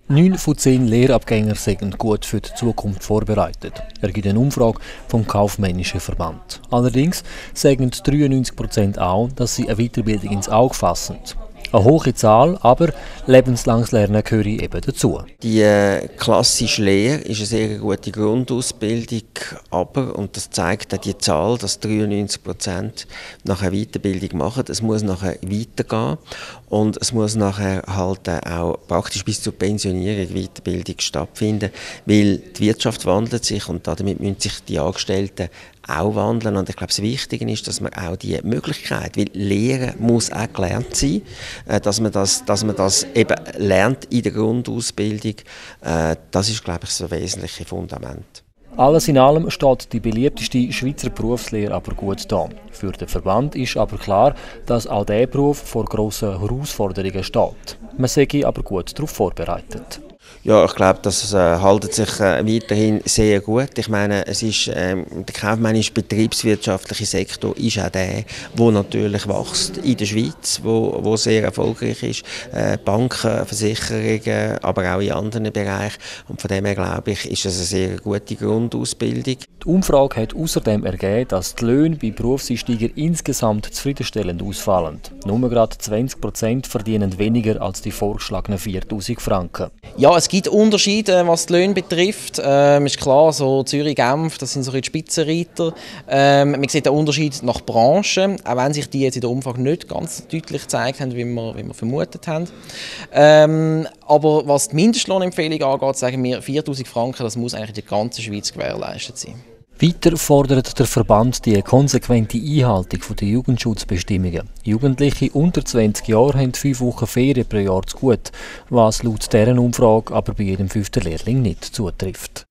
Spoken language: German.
9 von 10 Lehrabgänger sind gut für die Zukunft vorbereitet. Er gibt eine Umfrage vom Kaufmännischen Verband. Allerdings sagen 93% auch, dass sie eine Weiterbildung ins Auge fassen. Eine hohe Zahl, aber lebenslanges Lernen gehöre eben dazu. Die klassische Lehre ist eine sehr gute Grundausbildung, aber, und das zeigt auch die Zahl, dass 93% nachher Weiterbildung machen. Es muss nachher weitergehen und es muss nachher halt auch praktisch bis zur Pensionierung Weiterbildung stattfinden, weil die Wirtschaft wandelt sich und damit müssen sich die Angestellten auch wandeln. Und ich glaube, das Wichtige ist, dass man auch die Möglichkeit, weil Lehren muss auch gelernt sein, dass man das eben lernt in der Grundausbildung, das ist, glaube ich, das wesentliche Fundament. Alles in allem steht die beliebteste Schweizer Berufslehre aber gut da. Für den Verband ist aber klar, dass auch dieser Beruf vor grossen Herausforderungen steht. Man sei aber gut darauf vorbereitet. Ja, ich glaube, das hält sich weiterhin sehr gut. Ich meine, es ist, der kaufmännische betriebswirtschaftliche Sektor ist auch der, der natürlich wächst in der Schweiz, wo sehr erfolgreich ist. Banken, Versicherungen, aber auch in anderen Bereichen. Und von dem her, glaube ich, ist es eine sehr gute Grundausbildung. Die Umfrage hat außerdem ergeben, dass die Löhne bei Berufseinsteigern insgesamt zufriedenstellend ausfallen. Nur gerade 20% verdienen weniger als die vorgeschlagenen 4'000 Franken. Ja, es gibt Unterschiede, was die Löhne betrifft. Ist klar, so Zürich, Genf, das sind so die Spitzenreiter. Man sieht den Unterschied nach Branchen, auch wenn sich die jetzt in der Umfrage nicht ganz deutlich gezeigt haben, wie wir vermutet haben. Aber was die Mindestlohnempfehlung angeht, sagen wir 4'000 Franken, das muss eigentlich in der ganzen Schweiz gewährleistet sein. Weiter fordert der Verband die konsequente Einhaltung der Jugendschutzbestimmungen. Jugendliche unter 20 Jahren haben 5 Wochen Ferien pro Jahr zu gut, was laut deren Umfrage aber bei jedem 5. Lehrling nicht zutrifft.